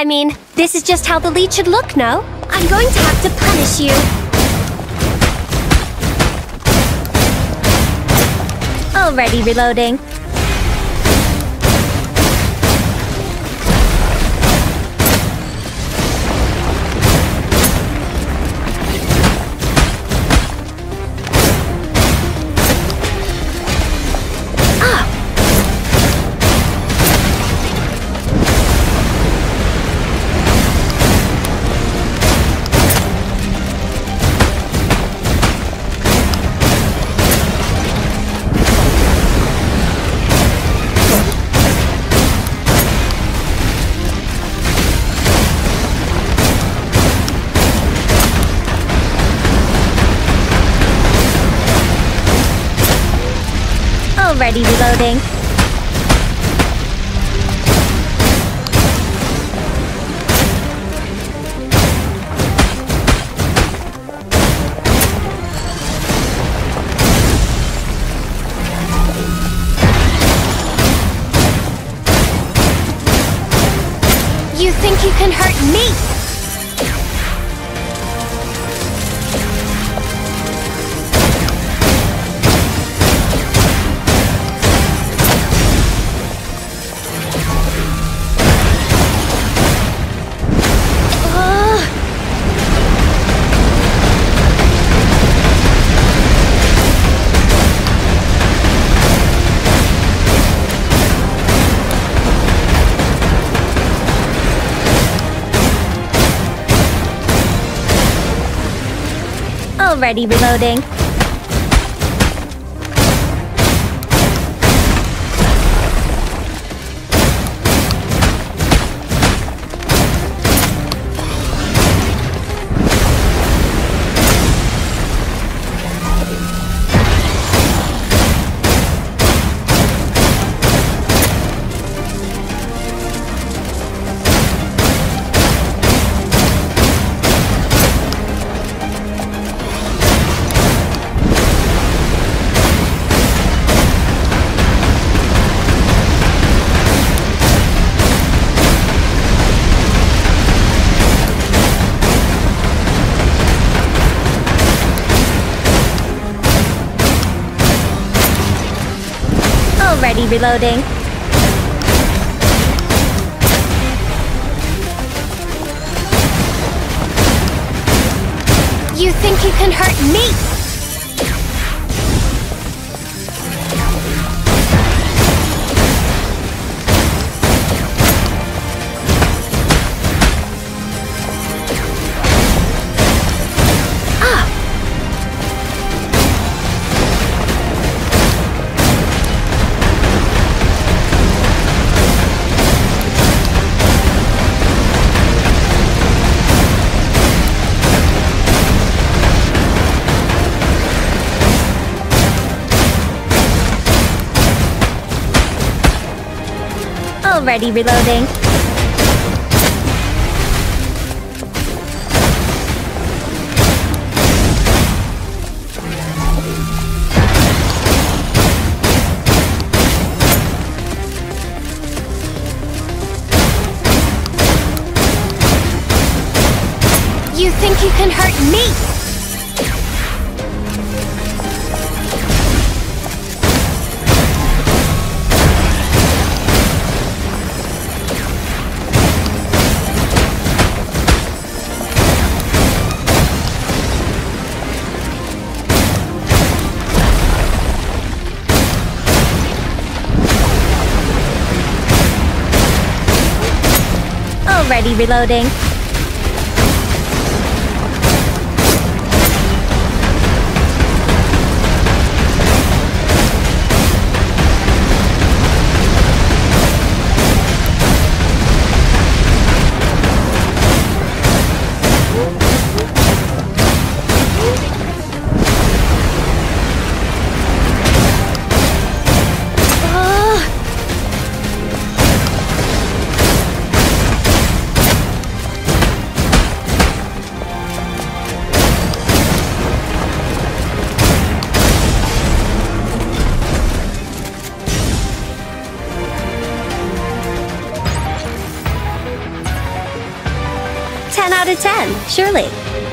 I mean, this is just how the lead should look, no? I'm going to have to punish you. Already reloading. Already reloading. You think you can hurt me? Already reloading. Already reloading. You think you can hurt me? Already reloading. You think you can hurt me? Already reloading. 10 out of 10, surely.